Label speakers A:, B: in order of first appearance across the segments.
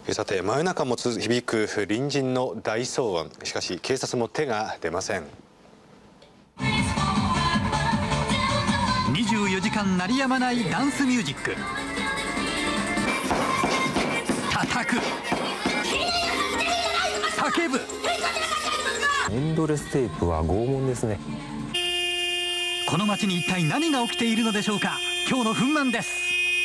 A: さて、真夜中も響く隣人の大騒音。しかし警察も手が出ません。
B: 24時間鳴りやまないダンスミュージック。叩く、叫ぶ。
C: エンドレステープは拷問ですね。
B: この街に一体何が起きているのでしょうか。今日のふんまんです。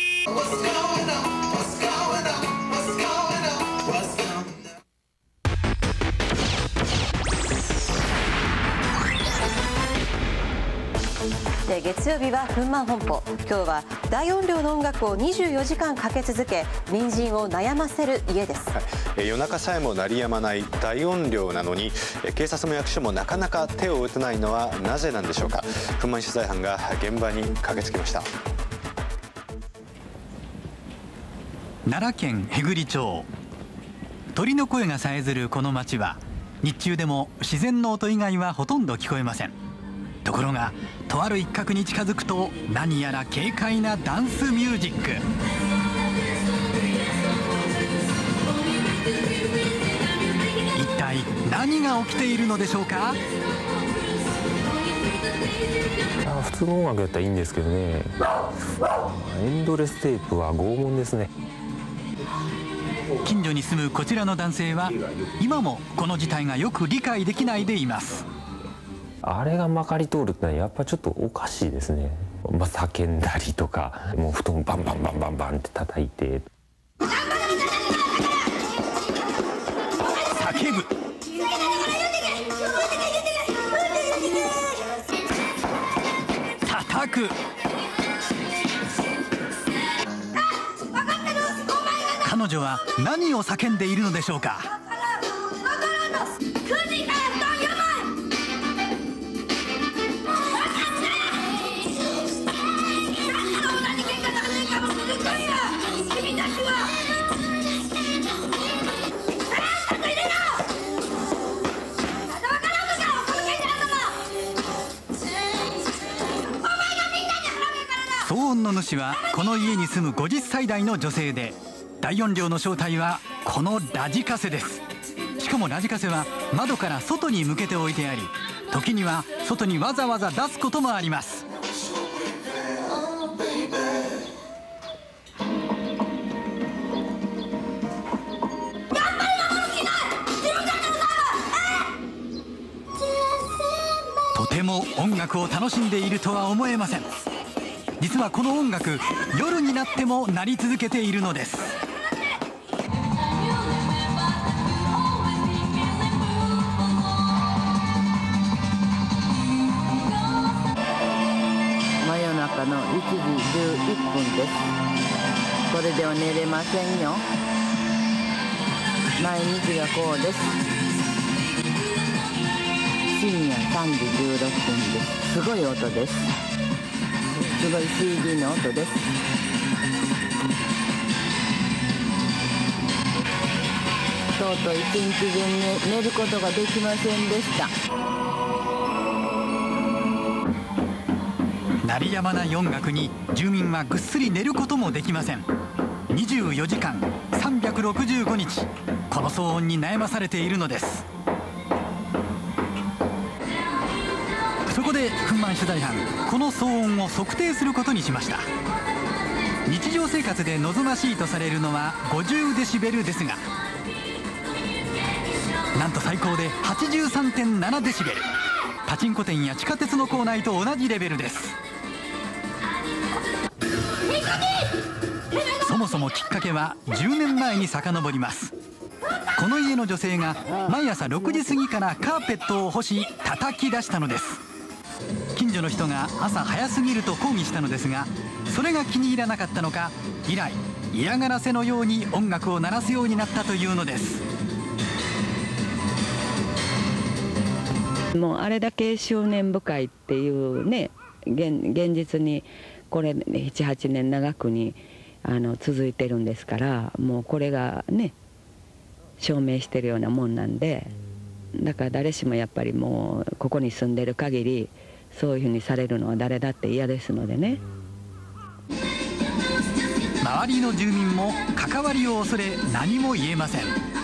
D: 月曜日はふんまん本舗。今日は大音量の音楽を24時間かけ続け、隣人を悩ませる家です。
A: 夜中さえも鳴りやまない大音量なのに、警察も役所もなかなか手を打てないのはなぜなんでしょうか。ふんまん取材班が現場に駆けつけました。
B: 奈良県平栗町。鳥の声がさえずるこの町は、日中でも自然の音以外はほとんど聞こえません。ところが、とある一角に近づくと何やら軽快なダンスミュージック。一体何が起きているのでしょうか。
C: 普通の音楽やったらいいんですけどね。エンドレステープは拷問ですね。
B: 近所に住むこちらの男性は、今もこの事態がよく理解できないでいます。
C: あれがまかり通るってのはやっぱちょっとおかしいですね。叫んだりとか、もう布団バンバンバンバンバンって叩いて。
B: 叫ぶ。叩く。彼女は何を叫んでいるのでしょうか。騒音の主はこの家に住む50歳代の女性で、大音量の正体はこのラジカセです。しかもラジカセは窓から外に向けておいてあり、時には外にわざわざ出すこともあります。とても音楽を楽しんでいるとは思えません。実はこの音楽、夜になっても鳴り続けているのです。
E: 真夜中の1時11分です。これでは寝れませんよ。毎日がこうです。深夜3時16分です。すごい音です。すごい CD の音です。とうとう一日中寝ることができませんでした。
B: 鳴りやまない音楽に住民はぐっすり寝ることもできません。24時間365日、この騒音に悩まされているのです。そこでふんまん取材班、この騒音を測定することにしました。日常生活で望ましいとされるのは50デシベルですが、なんと最高で 83.7 デシベル。パチンコ店や地下鉄の構内と同じレベルです。そもそもきっかけは10年前に遡ります。この家の女性が毎朝6時過ぎからカーペットを干し叩き出したのです。近所の人が朝早すぎると抗議したのですが、それが気に入らなかったのか、以来嫌がらせのように音楽を鳴らすようになったというのです。
E: もうあれだけ執念深いっていうね、現実にこれ7、8年長くに続いてるんですから、もうこれがね証明してるようなもんなんで、だから誰しもやっぱりもうここに住んでる限りそういうふうにされるのは誰だって嫌ですのでね。
B: 周りの住民も関わりを恐れ何も言えません。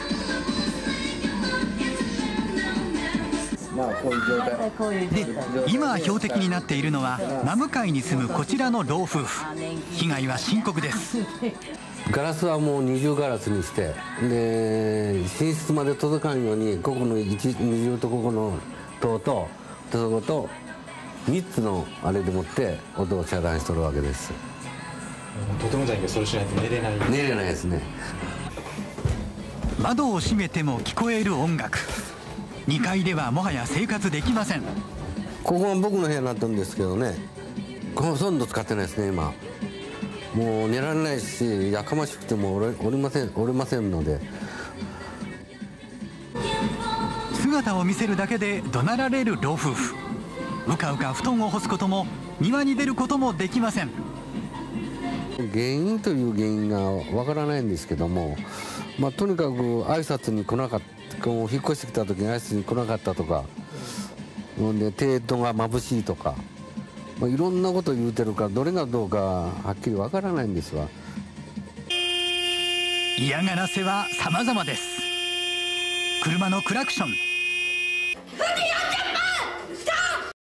B: で、今標的になっているのは真向かいに住むこちらの老夫婦。被害は深刻です。
F: ガラスはもう二重ガラスにして、で寝室まで届かんようにここの二重とここの塔とそこと3つのあれでもって音を遮断しとるわけです。
G: とてもじゃないけどそれしないと寝れない
F: ですね。
B: 窓を閉めても聞こえる音楽。2階ではもはや生活できません。
F: ここは僕の部屋になったんですけどね、ほとんど使ってないですね今。もう寝られないし、やかましくてもおりませんので。
B: 姿を見せるだけで怒鳴られる老夫婦。うかうか布団を干すことも庭に出ることもできません。
F: 原因という原因がわからないんですけども、とにかく挨拶に来なかった、引っ越してきた時に挨拶に来なかったとかで、程度が眩しいとか、いろんなこと言うてるからどれがどうかはっきりわからないんですわ。
B: 嫌がらせは様々です。車のクラクション、